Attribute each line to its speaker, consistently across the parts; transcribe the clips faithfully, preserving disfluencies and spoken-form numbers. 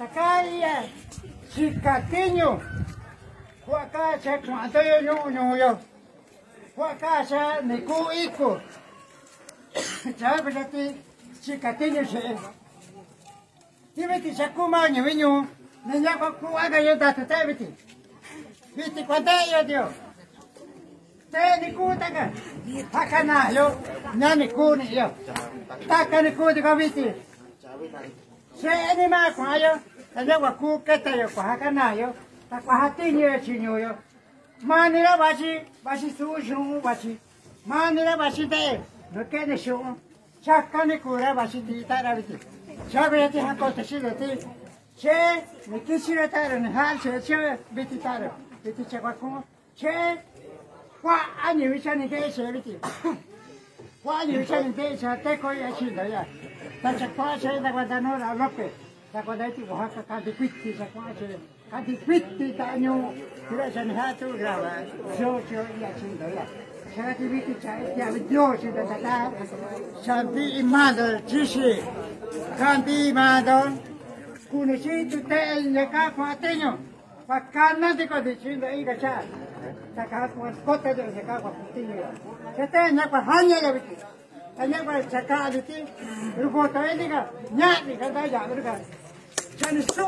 Speaker 1: Takaya, chicateño, huacacha cuando yo no no yo, huacacha me cuico, sabes a ti, chicateño se, dime ti sacuma ni vino, ni ya con cuaga yo da tu tebiti, viste cuánto yo dio, te ni cutaga, hakana yo, na ni cuni yo, taka ni cutaga viste. Se ni ma kwa yo, ta yo wa ku ke ta yo kwa ka na yo, ta kwa ha ti ni chi nyo yo. Ma ni la ba chi, ba chi su shu ba chi. Ma ni la ba chi te, no ke ni shu. Cha ka ni ku ra ba chi ti ta ra ti. Cha be ti ha ko ta shi de ti. Che ni ki shi ra ta ra ni ha che che be ti ta ra. Be ti che kwa ku. Che kwa a ni wi cha ni ke che be ti. Kwa ni wi cha ni ke cha te ko ya chi da ya. Ta cha kwa che da kwa da no ra lo pe. Ta kwa da ti wa ka ka di kwitti cha kwa che. Ka di kwitti ta nyu. Ti ra cha ni ha tu gra wa. Jo jo ya chi da ya. Cha ti vi ti cha ya vi jo chi da ta ta. Shanti imado chi shi. Shanti imado. Kuni chi tu te ne ka kwa te nyu. Pa ka na ti ko di chi da i ka cha. Ta ka kwa ko te de ne ka kwa ti nyu. Cha te na kwa ha nya ya vi ti. Hanya pada cakap ada ti, ruko tahu ni kan, nyak ni kan dah jadi kan, jadi su.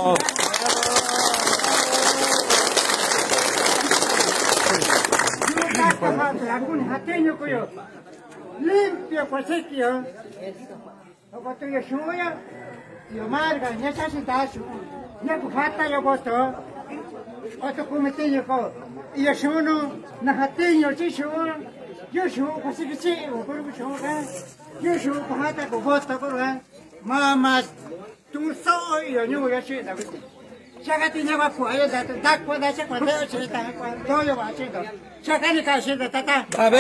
Speaker 1: Juga kalau lagun hatinya koyo, limpio pasik yo. Apa tu yo su yo, yo marga, nyasa si dasu, nyak buhata yo bosto, atau kumitinya ko, yo su no, na hatinya si su. Yo shu pasi kici, ukor shu kan. Yo shu bahata ko bota ko kan. Mama tu so yo nyu yo shi da biti. Chakati nya ba ko ayo da da ko da cha ko da chi ta ko do yo ba chi do. Chakani ka shi da ta ta. Babe.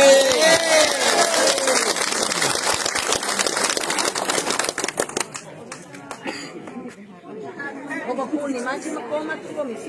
Speaker 1: Ko ko ni ma chi ma ko ma tu ko mi